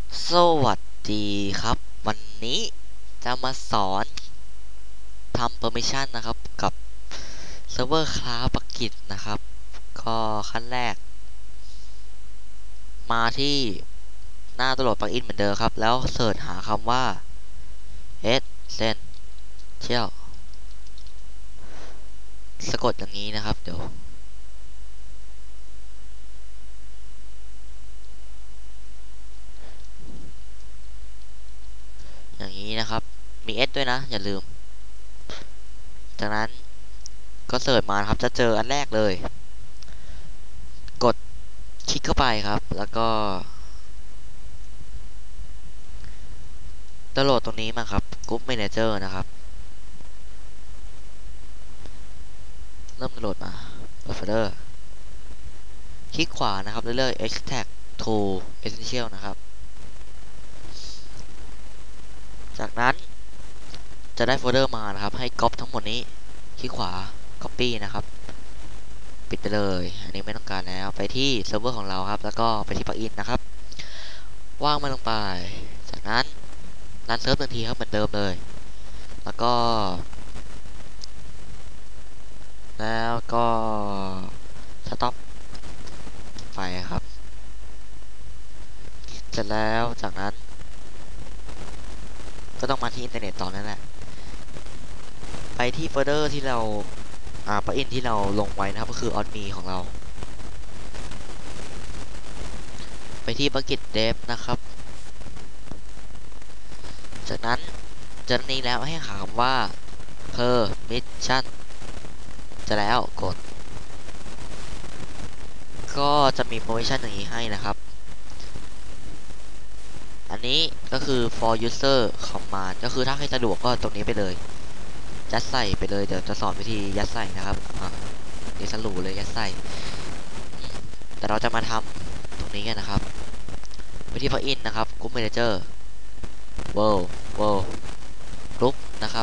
สวัสดีครับวันนี้จะมาสอนทำ permission นะครับกับเซิร์ฟเวอร์คลาสปักกิจนะครับก็ขั้นแรกมาที่หน้าโหลดปลั๊กอินเหมือนเดิมครับแล้วเสิร์ชหาคำว่า essential สะกดอย่างนี้นะครับเดี๋ยวอย่างนี้นะครับมี s ด้วยนะอย่าลืมจากนั้นก็เสิร์ชมาครับจะเจออันแรกเลยกดคลิกเข้าไปครับแล้วก็ดาวน์โหลดตรงนี้มาครับ Group Manager นะครับเริ่มดาวน์โหลดมาเปิดโฟลเดอร์คลิกขวานะครับเรื่อยๆ extract to essential นะครับจากนั้นจะได้โฟลเดอร์มานะครับให้ก๊อปทั้งหมดนี้คลิกขวา copy นะครับปิดไปเลยอันนี้ไม่ต้องการแล้วไปที่เซิร์ฟเวอร์ของเราครับแล้วก็ไปที่ปลั๊กอินนะครับวางมันลงไปจากนั้นรันเซิร์ฟทันทีครับเหมือนเดิมเลยแล้วก็สต็อปไฟครับเสร็จแล้วจากนั้นก็ต้องมาที่อินเทอร์เน็ตต่อนั่นแหละไปที่โฟลเดอร์ที่เราปลั๊กอินที่เราลงไว้นะครับก็คือ on me ของเราไปที่ bucket dev นะครับจากนั้นเจอนี้แล้วให้หาคำว่า permission จะแล้วกดก็จะมี permission อย่างนี้ให้นะครับอันนี้ก็คือ for user command ก็คือถ้าใครสะดวกก็ตรงนี้ไปเลยยัดใส่ไปเลยเดี๋ยวจะสอนวิธียัดใส่นะครับนี่สรุปเลยยัดใส่แต่เราจะมาทำตรงนี้กันนะครับไปที่ plugin นะครับ group manager world group นะครับ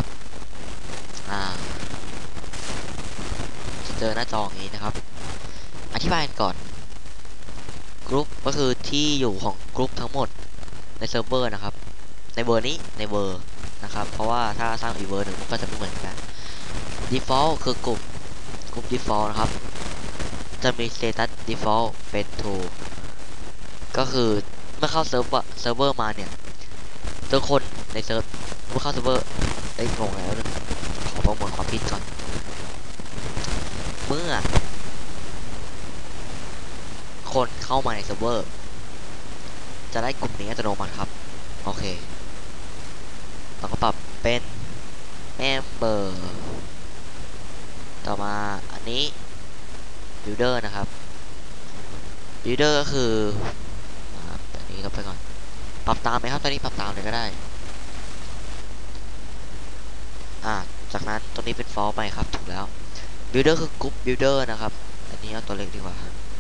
จะเจอหน้าจออย่างนี้นะครับอธิบายก่อนกรุ๊ปก็คือที่อยู่ของกรุ๊ปทั้งหมดในเซิร์ฟเวอร์นะครับในเวอร์นี้ในเวอร์นะครับเพราะว่าถ้าสร้างอีกเวอร์หนึ่งก็จะไม่เหมือนกัน default คือกลุ่ม default นะครับจะมี status default เป็น true ก็คือเมื่อเข้าเซิร์ฟเวอร์มาเนี่ยทุกคนในเซิร์ฟเมื่อเข้าเซิร์ฟเวอร์ได้งงแล้วนึงขอประมวลความผิดก่อนเมื่อคนเข้ามาในเซิร์ฟเวอร์จะได้กลุ่มนี้อัตโนมัติครับโอเคเราก็ปรับเป็น member ต่อมาอันนี้ builder นะครับ builder ก็คืออันนี้ลบไปก่อนปรับตามไหมครับตอนนี้ปรับตามเลยก็ได้จากนั้นตัวนี้เป็น false ไปครับถูกแล้ว builder คือกรุ๊ป builder นะครับอันนี้เอาตัวเล็กดีกว่า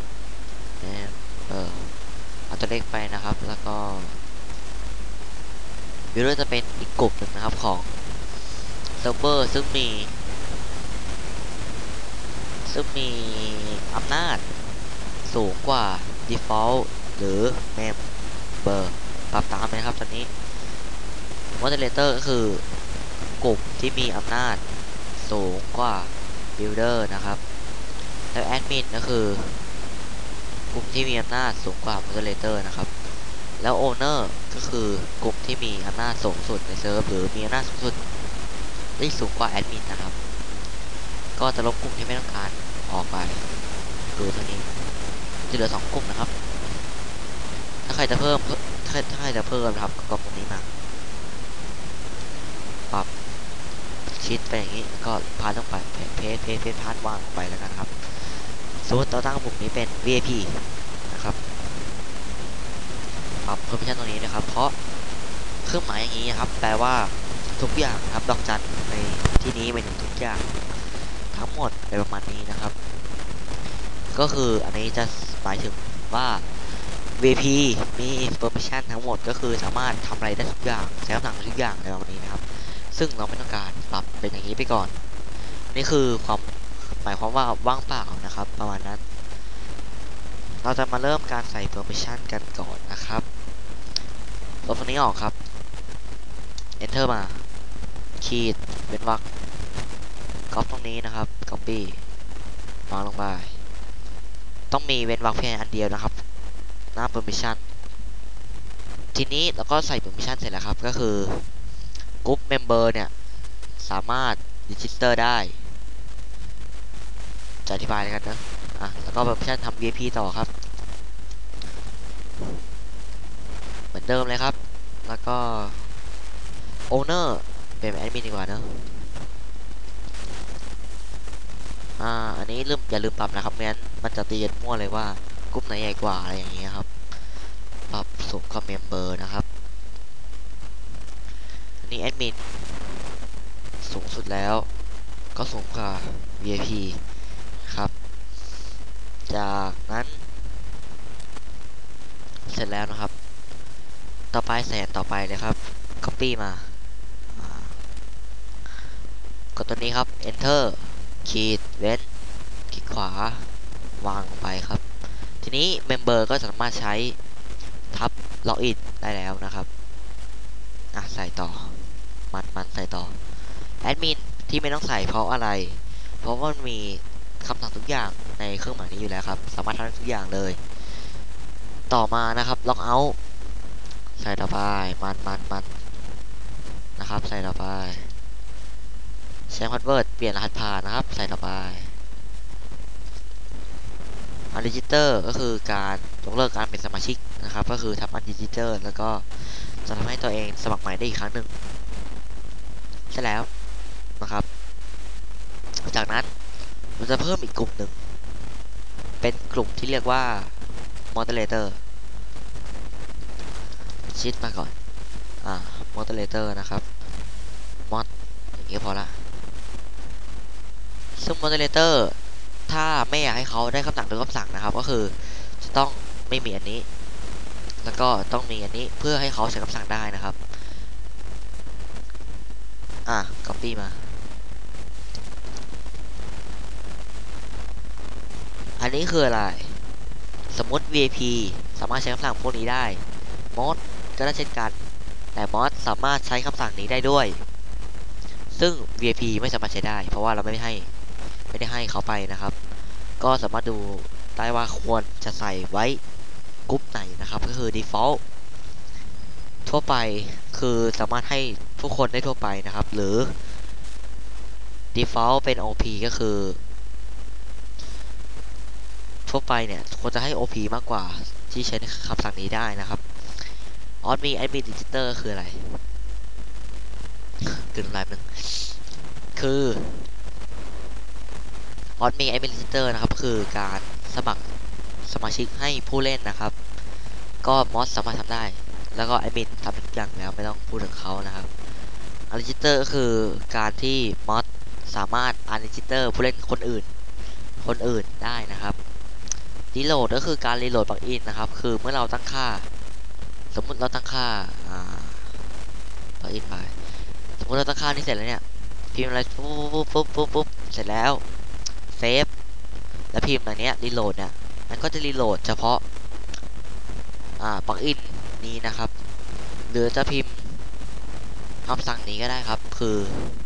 เอาตัวเล็กไปนะครับแล้วก็ builder จะเป็นอีกกลุ่มหนึ่งนะครับของเซิร์ฟเวอร์ซึ่งมีอำนาจสูงกว่า default หรือ member ปรับตามนะครับตอนนี้ moderator ก็คือกลุ่มที่มีอำนาจสูงกว่า builder นะครับแล้ว admin ก็คือกลุ่มที่มีอำนาจสูงกว่า moderator นะครับแล้ว owner ก็คือกลุ่มที่มีอำนาจสูงสุดในเซิร์ฟหรือมีอำนาจสูงสุดที่สูงกว่า admin นะครับก็จะลบกลุ่มที่ไม่ต้องการออกไปดูเท่านี้จะเหลือ2กลุ่มนะครับถ้าใครจะเพิ่มนะครับก็กดตรงนี้มาปรับชิดไปอย่างนี้ก็พาลงไปเพจพาดวางไปแล้วกันครับสมมติเราตั้งปุ่มนี้เป็น VIP นะครับปรับ permission ตรงนี้นะครับเพราะเครื่องหมายอย่างนี้ครับแปลว่าทุกอย่างครับดอกจันในที่นี้เป็นทุกอย่างทั้งหมดในประมาณนี้นะครับก็คืออันนี้จะหมายถึงว่า VP มี permission ทั้งหมดก็คือสามารถทำอะไรได้ทุกอย่างใช้คำสั่งทุกอย่างในประมาณนี้นะครับซึ่งเราไม่ต้องการปรับเป็นอย่างนี้ไปก่อนนี่คือหมายความว่าว่างเปล่านะครับประมาณนั้นเราจะมาเริ่มการใส่ permission กันก่อนนะครับลบตรงนี้ออกครับ enter มาขีดเว้นวรรคก๊อปตรงนี้นะครับ copy วางลงไปต้องมีเว้นวรรคเพียงอันเดียวนะครับหน้า permission ทีนี้เราก็ใส่ permission เสร็จแล้วครับก็คือกรุ๊ป member เนี่ยสามารถ register ได้จะอธิบายเลยกันนะแล้วก็ permission ทำ VIP ต่อครับเหมือนเดิมเลยครับแล้วก็ owner เป็นแอดมินดีกว่าเนอะอันนี้อย่าลืมปรับนะครับไม่งั้นมันจะตีกันมั่วเลยว่ากลุ่มไหนใหญ่กว่าอะไรอย่างเงี้ยครับปรับสูงกว่าเมมเบอร์นะครับอันนี้แอดมินสูงสุดแล้วก็สูงกว่า VIP ครับจากนั้นเสร็จแล้วนะครับต่อไปแสนต่อไปเลยครับ copy มากดตัวนี้ครับ enter ขีดเว้นคลิกขวาวางลงไปครับทีนี้เมมเบอร์ก็สามารถใช้ทับล็อกอินได้แล้วนะครับใส่ต่อมันใส่ต่อแอดมินที่ไม่ต้องใส่เพราะอะไรเพราะว่ามันมีคำสั่งทุกอย่างในเครื่องหมายนี้อยู่แล้วครับสามารถทำได้ทุกอย่างเลยต่อมานะครับล็อกเอาท์ใส่ต่อไปมันนะครับใส่ต่อไปใช้พาสเวิร์ดเปลี่ยนรหัสผ่านนะครับใส่ต่อไปอันดิจิเตอร์ก็คือการยกเลิกการเป็นสมาชิกนะครับก็คือทำอันดิจิเตอร์แล้วก็จะทำให้ตัวเองสมัครใหม่ได้อีกครั้งหนึ่งใช่แล้วนะครับจากนั้นเราจะเพิ่มอีกกลุ่มหนึ่งเป็นกลุ่มที่เรียกว่า moderator ชิดมาก่อนmoderator นะครับ mod อย่างนี้พอละซึ่ง moderator ถ้าไม่อยากให้เขาได้คำสั่งหรือคำสั่งนะครับก็คือจะต้องไม่มีอันนี้แล้วก็ต้องมีอันนี้เพื่อให้เขาใช้คำสั่งได้นะครับcopy มาอันนี้คืออะไรสมมติ VIP สามารถใช้คำสั่งพวกนี้ได้ mod ก็ได้เช่นกันแต่ mod สามารถใช้คำสั่งนี้ได้ด้วยซึ่ง VIP ไม่สามารถใช้ได้เพราะว่าเราไม่ได้ให้เขาไปนะครับก็สามารถดูได้ว่าควรจะใส่ไว้กรุ๊ปไหนนะครับก็คือ default ทั่วไปคือสามารถให้ทุกคนได้ทั่วไปนะครับหรือ default เป็น OP ก็คือทั่วไปเนี่ยควรจะให้ OP มากกว่าที่ใช้คำสั่งนี้ได้นะครับออสมี admin register คืออะไรคืออะไรนึงคือออสมี admin register นะครับคือการสมัครสมาชิกให้ผู้เล่นนะครับก็มอสสามารถทำได้แล้วก็แอดมินทำทุกอย่างแล้วไม่ต้องพูดถึงเขานะครับอันดิจิเตอร์ก็คือการที่มอสสามารถอันดิจิเตอร์ผู้เล่นคนอื่นได้นะครับรีโหลดก็คือการรีโหลดปลั๊กอินนะครับคือเมื่อเราตั้งค่าสมมุติเราตั้งค่าปลั๊กอินไปสมมติเราตั้งค่านี้เสร็จแล้วเนี่ยพิมพ์อะไรปุ๊บเสร็จแล้วเซฟแล้วพิมพ์อะไรเนี้ยรีโหลดเนี่ยมันก็จะรีโหลดเฉพาะปลั๊กอินนี้นะครับหรือจะพิมพ์คำสั่งนี้ก็ได้ครับคือ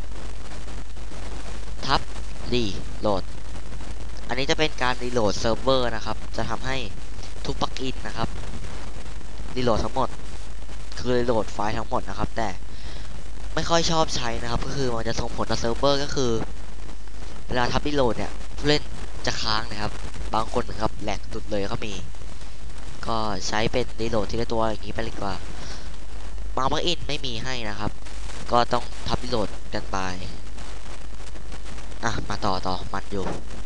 ทับรีโหลดอันนี้จะเป็นการรีโหลดเซิร์ฟเวอร์นะครับจะทำให้ทุกปลั๊กอินนะครับรีโหลดทั้งหมดคือรีโหลดไฟล์ทั้งหมดนะครับแต่ไม่ค่อยชอบใช้นะครับก็คือมันจะส่งผลต่อเซิร์ฟเวอร์ก็คือเวลาทับรีโหลดเนี่ยผู้เล่นจะค้างนะครับบางคนนะครับแหลกสุดเลยก็มีก็ใช้เป็นรีโหลดทีละตัวอย่างนี้ไปเลยดีกว่าบางปลั๊กอินไม่มีให้นะครับก็ต้องทับรีโหลดกันไปมาต่อมันอยู่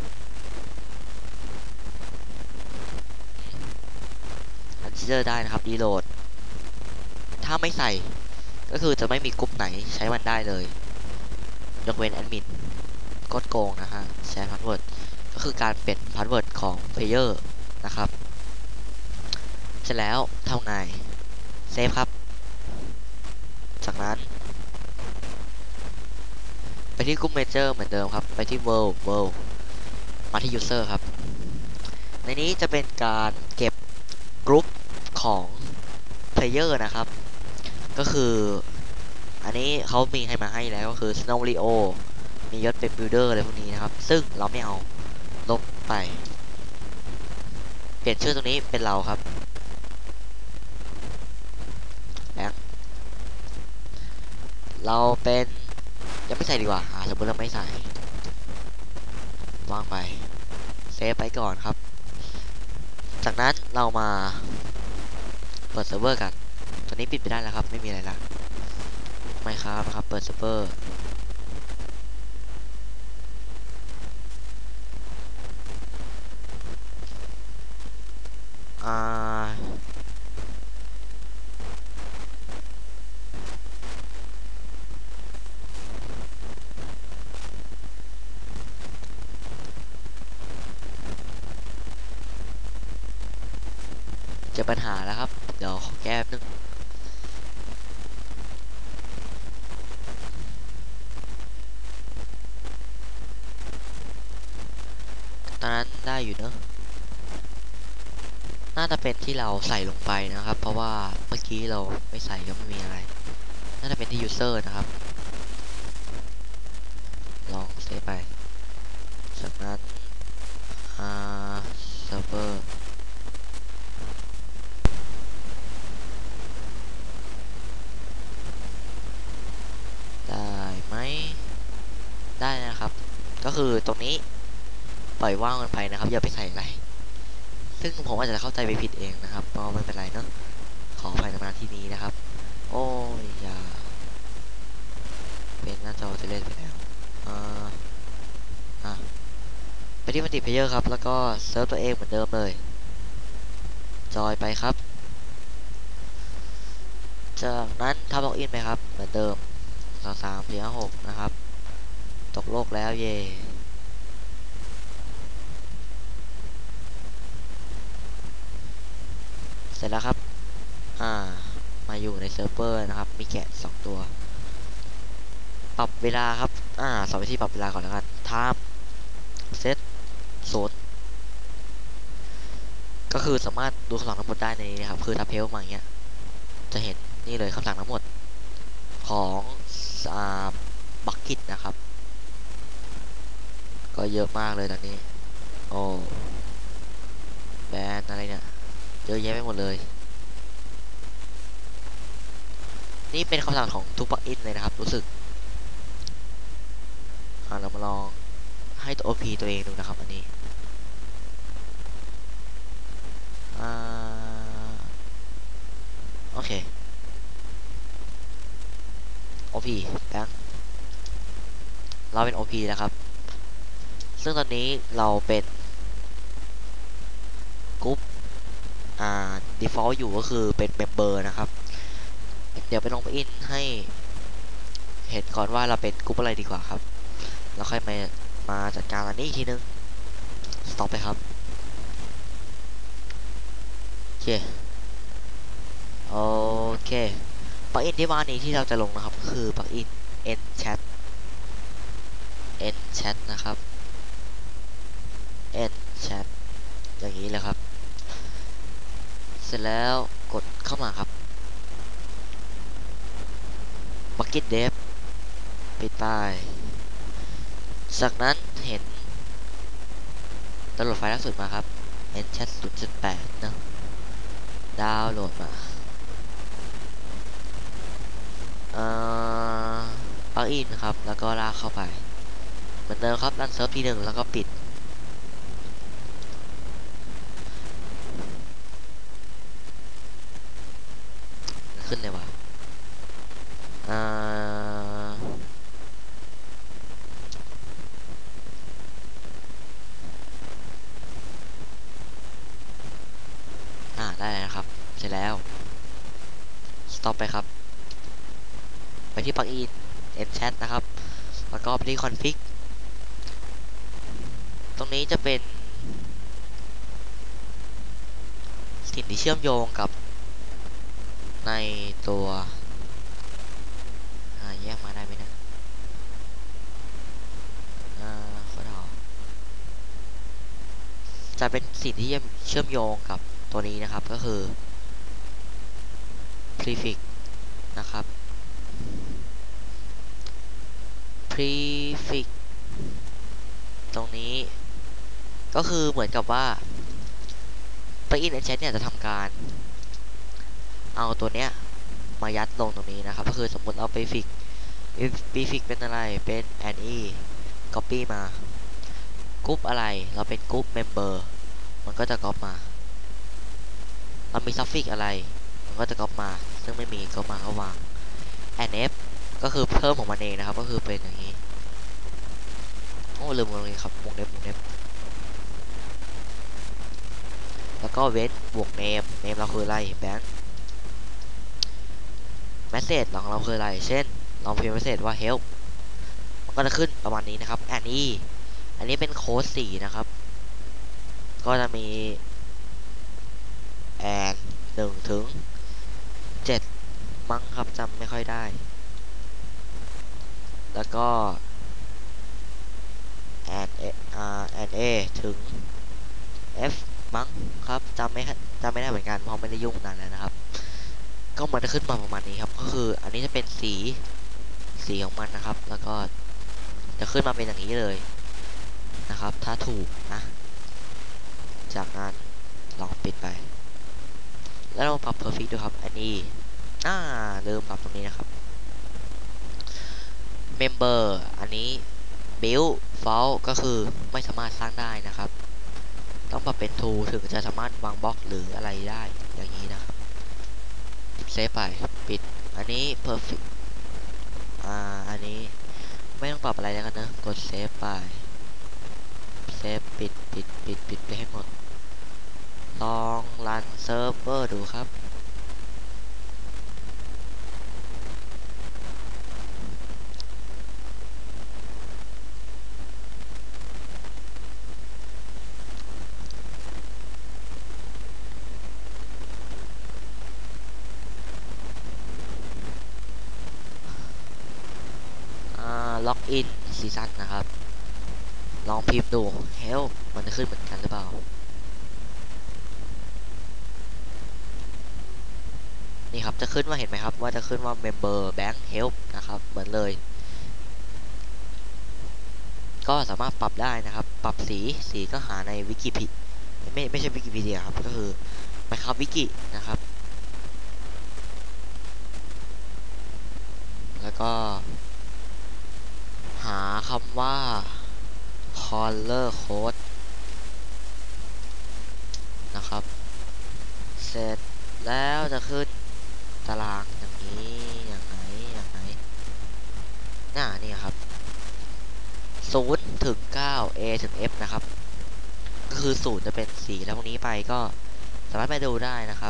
อันดิจิเตอร์ได้นะครับรีโหลดถ้าไม่ใส่ก็คือจะไม่มีกลุ่มไหนใช้มันได้เลยยกเว้นแอดมินกดโกงนะฮะใช้พาสเวิร์ดก็คือการเปลี่ยนพาสเวิร์ดของเพลเยอร์นะครับเสร็จแล้วทำไงเซฟครับจากนั้นไปที่กลุ่มเมเจอร์เหมือนเดิมครับไปที่ world มาที่ user ครับในนี้จะเป็นการเก็บกรุ๊ปของ player นะครับก็คืออันนี้เขามีให้มาให้แล้วก็คือ Snow Leo มียศเป็น Builder อะไรพวกนี้นะครับซึ่งเราไม่เอาลบไปเปลี่ยนชื่อตรงนี้เป็นเราครับแบงค์เราเป็นยังไม่ใส่ดีกว่าสมมติเราไม่ใส่วางไปเซฟไปก่อนครับจากนั้นเรามาเปิดเซิร์ฟเวอร์กันตอนนี้ปิดไปได้แล้วครับไม่มีอะไรละไม่ครับนะครับเปิดเซิร์ฟเวอร์อ่าเจอปัญหาแล้วครับเดี๋ยวขอแก้แป๊บนึงตอนนั้นได้อยู่เนอะน่าจะเป็นที่เราใส่ลงไปนะครับเพราะว่าเมื่อกี้เราไม่ใส่ก็ไม่มีอะไรน่าจะเป็นที่ user นะครับลองเซฟไปจากนั้นอ่าเซิร์ฟเวอร์ได้ไหมได้นะครับก็คือตรงนี้ปล่อยว่างกันไปนะครับอย่าไปใส่อะไรซึ่งผมอาจจะเข้าใจไปผิดเองนะครับก็ไม่เป็นไรเนอะขออภัยในที่นี้นะครับโอ้ยอย่าเป็นหน้าจอจะเล่นไปแล้วอ่าอ่ะไปที่มัลติเพลเยอร์ครับแล้วก็เซิร์ฟตัวเองเหมือนเดิมเลยจอยไปครับจากนั้นทำล็อกอินไปครับเหมือนเดิม2 3 4 5 6นะครับตกโลกแล้วเย่เสร็จแล้วครับอ่ามาอยู่ในเซิร์ฟเวอร์นะครับมีแกะ2 ตัวปรับเวลาครับ2 วิธีปรับเวลาก่อนแล้วกัน time set 0ก็คือสามารถดูคำสั่งทั้งหมดได้ในนี้นะครับคือถ้าเพลมาอย่างเงี้ยจะเห็นนี่เลยคำสั่งทั้งหมดของอ่าบักกิตนะครับก็เยอะมากเลยตอนนี้โอ้แบนอะไรเนี่ยเยอะแยะไปหมดเลยนี่เป็นคำสั่งของทุกปลั๊กอินเลยนะครับรู้สึกเรามาลองให้ตัว OP ตัวเองดูนะครับอันนี้อ่าโอเค OP แบงค์เราเป็น OP นะครับซึ่งตอนนี้เราเป็นกรุ๊ปdefault อยู่ก็คือเป็น member นะครับเดี๋ยวไปลงไปอินให้เห็นก่อนว่าเราเป็นกรุ๊ปอะไรดีกว่าครับแล้วค่อยมาจัดการอันนี้อีกทีนึง stop ไปครับโอเคโอเคปลั๊กอินที่ว่านี้ที่เราจะลงนะครับก็คือปลั๊กอิน enchat enchat นะครับ enchat อย่างนี้เลยครับเสร็จแล้วกดเข้ามาครับ bucket dev ปิดป้ายจากนั้นเห็นดาวน์โหลดไฟล์ล่าสุดมาครับ enchat 0.8นะดาวน์โหลดมาเอ่ปลั๊กอินครับแล้วก็ลากเข้าไปเหมือนเดิมครับรันเซิร์ฟที1แล้วก็ปิดขึ้นเลยว่ะอ่าได้นะครับเสร็จแล้ว stop ไปครับไปที่ปลั๊กอิน enchat นะครับแล้วก็ไปที่ config ตรงนี้จะเป็นสิ่งที่เชื่อมโยงกับในตัวแยกมาได้ไหมนะโคตรเอาจะเป็นสิ่งที่เชื่อมโยงกับตัวนี้นะครับก็คือ prefix นะครับ prefix ตรงนี้ก็คือเหมือนกับว่า plugin Enchant เนี่ยจะทำการเอาตัวเนี้ยมายัดลงตรงนี้นะครับก็คือสมมุติเอา prefix เป็นอะไรเป็น any copy มากรุ๊ปอะไรเราเป็นกรุ๊ป member มันก็จะก๊อปมาเรามี suffix อะไรมันก็จะก๊อปมาซึ่งไม่มีก๊อปมาก็วาง nf ก็คือเพิ่มของมันเองนะครับก็คือเป็นอย่างนี้โอ้ลืมเลยครับวงเล็บแล้วก็เว้นบวก name เราคืออะไรแบงค์ message ของเราคืออะไรเช่นเราพิมพ์ message ว่า help มันก็จะขึ้นประมาณนี้นะครับอันนี้เป็นโค้ด4นะครับก็จะมี and 1 ถึง 7มั้งครับจำไม่ค่อยได้แล้วก็ and a ถึง f มั้งครับจำไม่ได้เหมือนกันเพราะไม่ได้ยุ่งนานแล้วนะครับก็มันจะขึ้นมาประมาณนี้ครับก็คืออันนี้จะเป็นสีของมันนะครับแล้วก็จะขึ้นมาเป็นอย่างนี้เลยนะครับถ้าถูกนะจากนั้นลองปิดไปแล้วเราปรับ perfect ดูครับอันนี้ลืมปรับตรงนี้นะครับ member อันนี้ build fault ก็คือไม่สามารถสร้างได้นะครับต้องปรับเป็น to ถึงจะสามารถวางบล็อกหรืออะไรได้อย่างนี้นะครับเซฟไปปิดอันนี้ perfect อันนี้ไม่ต้องปรับอะไรแล้วกันนะกดเซฟไปเซฟปิดไปให้หมดลองรันเซิร์ฟเวอร์ดูครับล็อกอินซีซั่นนะครับลองพิมพ์ดู help มันจะขึ้นเหมือนกันหรือเปล่านี่ครับจะขึ้นว่าเห็นไหมครับว่าจะขึ้นว่า member bank help นะครับเหมือนเลยก็สามารถปรับได้นะครับปรับสีก็หาในวิกิพีไม่ใช่วิกิพีเดียครับก็คือMinecraft Wikiนะครับแล้วก็หาคำว่า color code นะครับเสร็จแล้วจะขึ้นตารางอย่างนี้อย่างไหนนี่ครับ0 ถึง 9 A ถึง F นะครับก็คือ0จะเป็นสีแล้วพวกนี้ไปก็สามารถไปดูได้นะครับ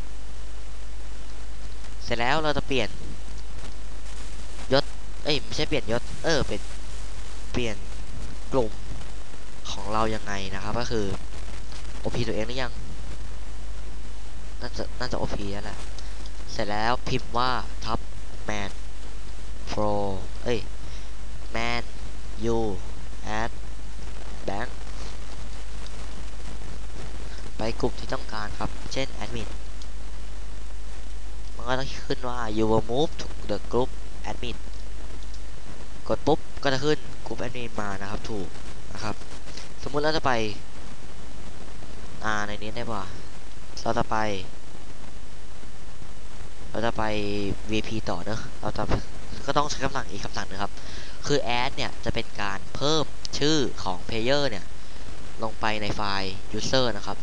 เสร็จแล้วเราจะเปลี่ยนยศไม่ใช่เปลี่ยนยศเป็นเปลี่ยนกลุ่มของเรายังไงนะครับก็คือ OP ตัวเองหรือยังน่าจะ OP แล้วแหละเสร็จแล้วพิมพ์ว่า top man pro man you add bank ไปกลุ่มที่ต้องการครับเช่น admin มันก็ต้องขึ้นว่า you will move to the group admin กดปุ๊บก็จะขึ้นกลุ่ม admin มานะครับถูกนะครับสมมุติเราจะไปในนี้ได้ป่ะเราจะไป VP ต่อเนอะก็ต้องใช้คำสั่งอีกคำสั่งนึงครับคือ add เนี่ยจะเป็นการเพิ่มชื่อของ player เนี่ยลงไปในไฟล์ user นะครับ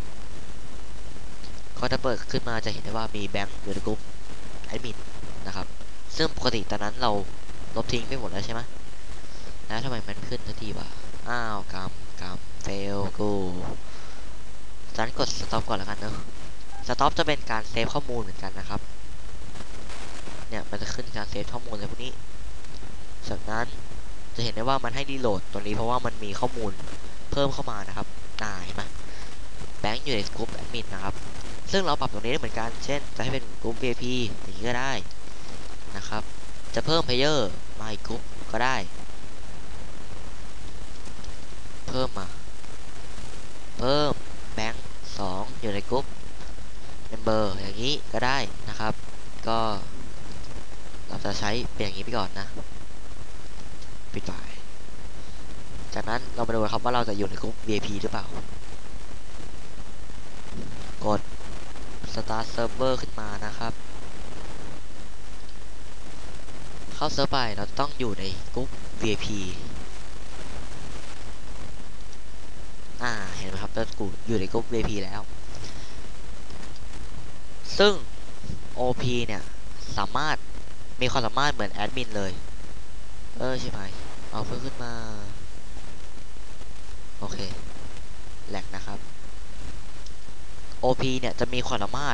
ก็จะเปิดขึ้นมาจะเห็นได้ว่ามีแบงค์อยู่ในกลุ่ม admin นะครับซึ่งปกติตอนนั้นเราลบทิ้งไปหมดแล้วใช่ไหมแล้วทำไมมันขึ้นทันทีวะกำ fail กูจากนั้นกด stop ก่อนแล้วกันเนอะ stop จะเป็นการเซฟข้อมูลเหมือนกันนะครับเนี่ยมันจะขึ้นการเซฟข้อมูลอะไรพวกนี้จากนั้นจะเห็นได้ว่ามันให้รีโหลดตัวนี้เพราะว่ามันมีข้อมูลเพิ่มเข้ามานะครับเห็นไหมแบงค์อยู่ในกลุ่มแอดมินนะครับซึ่งเราปรับตรงนี้ได้เหมือนกันเช่นจะให้เป็นกลุ่ม VIP อย่างนี้ก็ได้นะครับจะเพิ่มเพลเยอร์มาอีกกลุ่มก็ได้เพิ่มแบงค์2อยู่ในกลุ่ม member อย่างนี้ก็ได้นะครับก็เราจะใช้เป็นอย่างนี้ไปก่อนนะปิดไฟจากนั้นเรามาดูครับว่าเราจะอยู่ในกลุ่ม VIP หรือเปล่ากด Start Server ขึ้นมานะครับเข้าเซิร์ฟไปเราต้องอยู่ในกลุ่ม VIP เห็นไหมครับเราอยู่ในกลุ่ม VIP แล้วซึ่ง OP เนี่ยสามารถมีความสามารถเหมือนแอดมินเลยใช่ไหมเอาเพิ่มขึ้นมาโอเคแหลกนะครับ OP เนี่ยจะมีความสามารถ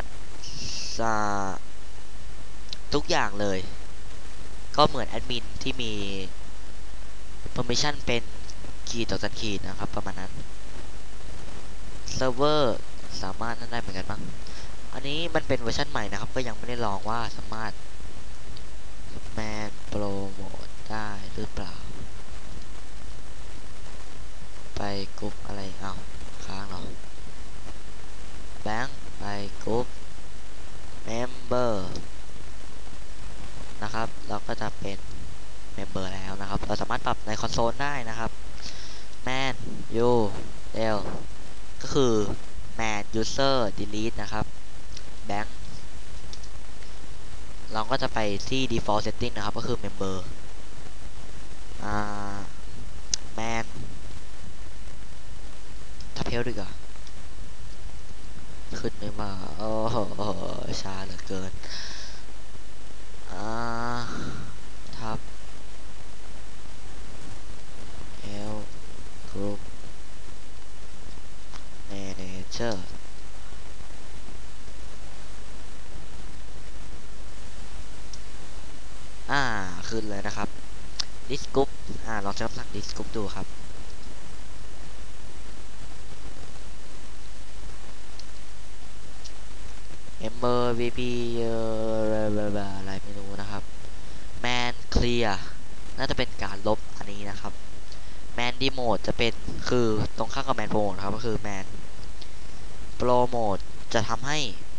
ทุกอย่างเลยก็เหมือนแอดมินที่มี permission เป็นขีดต่อจันขีดนะครับประมาณนั้นเซิร์ฟเวอร์สามารถนั่นได้เหมือนกันบ้างอันนี้มันเป็นเวอร์ชันใหม่นะครับก็ยังไม่ได้ลองว่าสามารถแมนโปรโมทได้หรือเปล่าไปกรุ๊ปอะไรค้างเหรอแบงค์ไปกรุ๊ปเมมเบอร์นะครับเราก็จะเป็นเมมเบอร์แล้วนะครับเราสามารถปรับในคอนโซลได้นะครับแมนยูเอลก็คือแมนยูเซอร์ดีลีทนะครับแบงค์เราก็จะไปที่ default setting นะครับก็คือ member แมนทับเพลดีกว่าขึ้นไม่มาโอ้โหช้าเหลือเกินทับเอลกรุ๊ปแมเนเจอร์ขึ้นเลยนะครับ ดิสกรุ๊ปลองใช้คำสั่งดิสกรุ๊ปดูครับเอมเบอร์วีพีอะไรไม่รู้นะครับแมนเคลียร์น่าจะเป็นการลบอันนี้นะครับแมนดีโมดจะเป็นคือตรงข้างกับแมนโปรโมทครับก็คือแมนโปรโมทจะทำ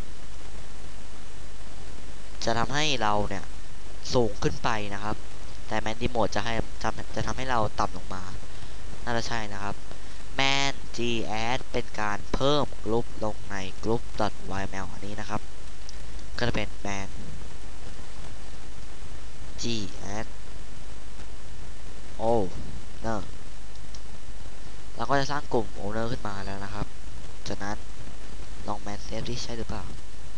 ให้เราเนี่ยสูงขึ้นไปนะครับแต่แมนดีโมดจะทำให้เราต่ำลงมาน่าจะใช่นะครับแมน g add เป็นการเพิ่มกลุ่มลงในกลุ่ม .yml อันนี้นะครับก็จะเป็นแมน g add owner เราก็จะสร้างกลุ่ม owner ขึ้นมาแล้วนะครับจากนั้นลองแมนเซฟที่ใช่หรือเปล่า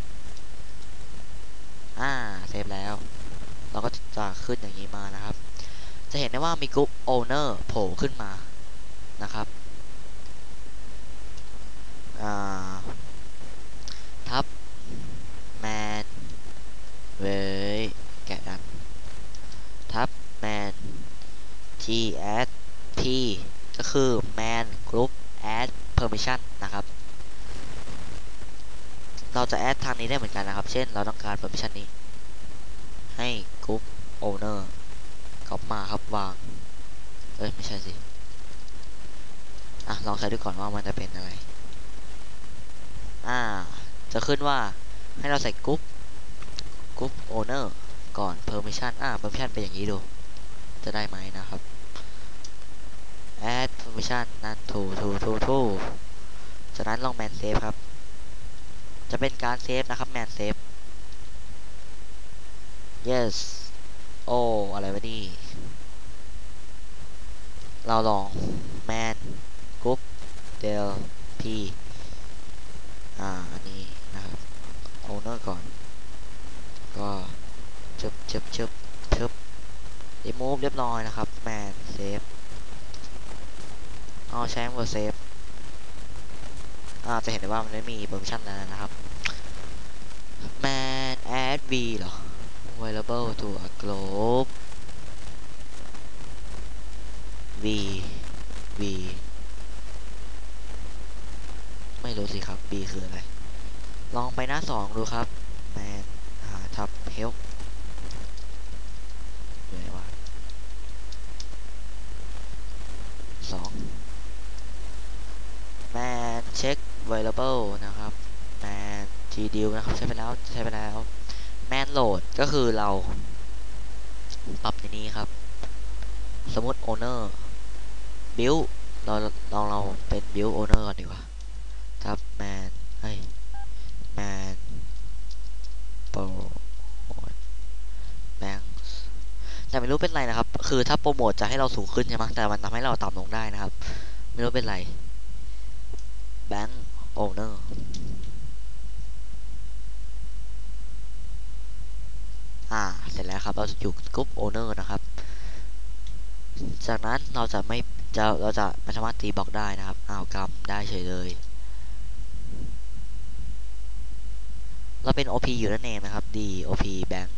เซฟแล้วเราก็จะขึ้นอย่างนี้มานะครับจะเห็นได้ว่ามีกลุ่ม owner โผล่ขึ้นมานะครับทับแมนเว้ยแกะกันทับแมน g add p ก็คือ man group add permission นะครับเราจะ add ทางนี้ได้เหมือนกันนะครับเช่นเราต้องการ permission นี้ให้ group owner ก๊อปมาครับวางไม่ใช่สิลองใช้ดูก่อนว่ามันจะเป็นอะไรจะขึ้นว่าให้เราใส่กรุ๊ป owner ก่อน permission permission เป็นอย่างนี้ดูจะได้ไหมนะครับ add permission นั่นถูจากนั้นลอง man save ครับจะเป็นการเซฟนะครับ man save yes อะไรวะนี่เราลอง man group del p อันนี้นะครับ owner ก่อนก็ชึบ remove เรียบร้อยนะครับ man save ใช้ word save จะเห็นได้ว่ามันไม่มี permission แล้วนะครับ man add v เหรอ available to a group v ไม่รู้สิครับ b คืออะไรลองไปหน้า2ดูครับ man ทับ help อยู่ไหนวะ2 man check available นะครับ man gdeal นะครับใช้ไปแล้ว man load ก็คือเราปรับในนี้ครับ สมมติ owner build เราเป็น build owner ก่อนดีกว่าครับ man เฮ้ย man pro bank แต่ไม่รู้เป็นไรนะครับ คือถ้าโปรโมทจะให้เราสูงขึ้นใช่ไหมแต่มันทำให้เราต่ำลงได้นะครับ ไม่รู้เป็นไร bank owner เสร็จแล้วครับ เราจะอยู่กลุ่ม owner นะครับ จากนั้นเราจะไม่สามารถตีบล็อกได้นะครับกำได้เฉยเลย เราเป็น OP อยู่นั่นเองนะครับ D OP bank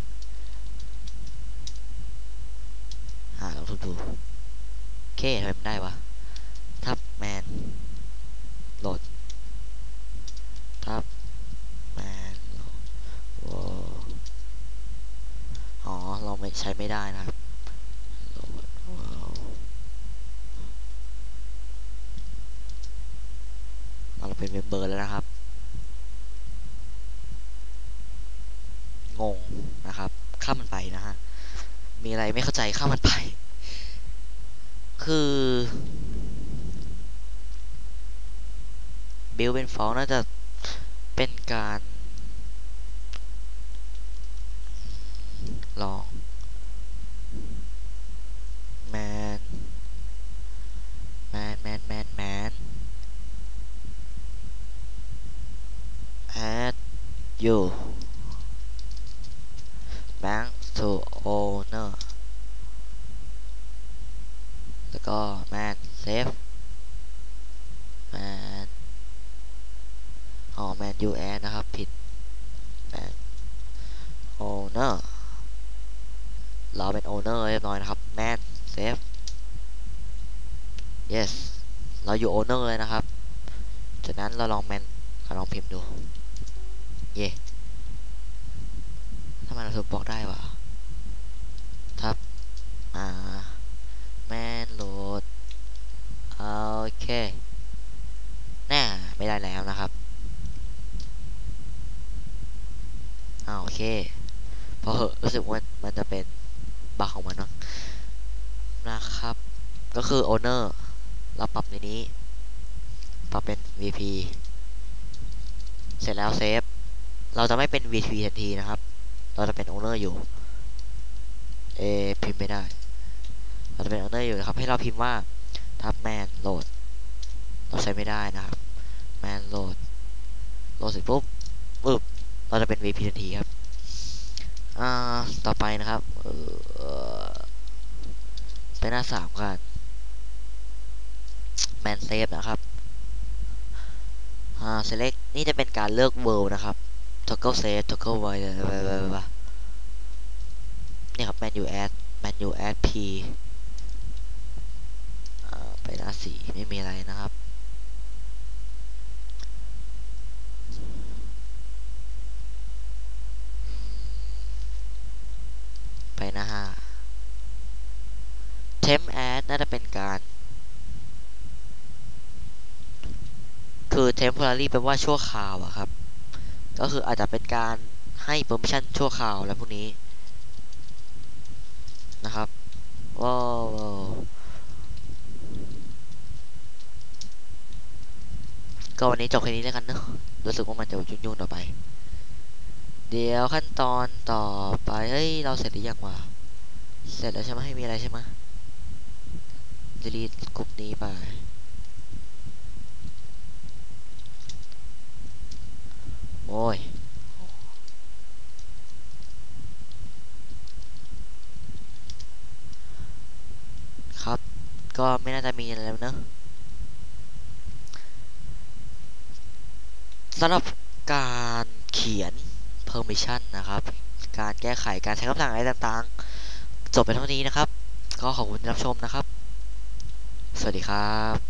ลองทุบดูโอเคทำไมมันได้วะทับแมนโหลดทับแมนโอ้เราไม่ใช้ไม่ได้นะครับโหลดเราเป็นเมมเบอร์แล้วนะครับงงนะครับข้ามมันไปนะฮะมีอะไรไม่เข้าใจข้ามมันไปคือบิลเป็นฟอลน่าจะเป็นการลองแมนแมนadd you bank to owner แล้วก็ man save man man you add นะครับผิด man owner เราเป็น owner เรียบร้อยนะครับ man save yes เราอยู่ owner เลยนะครับจากนั้นเราลอง man ลองพิมพ์ดูเย่ถ้ามันถูกบอกได้วะทับman load โอเคน่าไม่ได้แล้วนะครับโอเคพอเหอะรู้สึกว่ามันจะเป็นบั๊กของมันเนาะนะครับก็คือ owner เราปรับในนี้ปรับเป็น VP เสร็จแล้วเซฟเราจะไม่เป็น VP ทันทีนะครับเราจะเป็น owner อยู่พิมพ์ไม่ได้เราจะเป็น owner อยู่นะครับให้เราพิมพ์ว่าทับ man load เราใช้ไม่ได้นะครับ man load เสร็จปุ๊บเราจะเป็น VP ทันทีครับต่อไปนะครับไปหน้า3กัน man save นะครับselect นี่จะเป็นการเลือก world นะครับ toggle save toggle void นี่ครับ menu add p ไปหน้า4ไม่มีอะไรนะครับไปหน้า5 temp add น่าจะเป็นการคือ temporary แปลว่าชั่วคราวอะครับก็คืออาจจะเป็นการให้ permission ชั่วคราวแล้วพวกนี้นะครับว้าวก็วันนี้จบแค่นี้แล้วกันเนอะรู้สึกว่ามันจะยุ่งๆต่อไปเดี๋ยวขั้นตอนต่อไปเฮ้ยเราเสร็จหรือยังวะเสร็จแล้วใช่ไหมไม่มีอะไรใช่ไหม delete กลุ่มนี้ไปโอ้ยครับก็ไม่น่าจะมีอะไรแล้วเนอะสำหรับการเขียน permission นะครับการแก้ไขการใช้คำสั่งอะไรต่างๆจบไปเท่านี้นะครับก็ขอบคุณที่รับชมนะครับสวัสดีครับ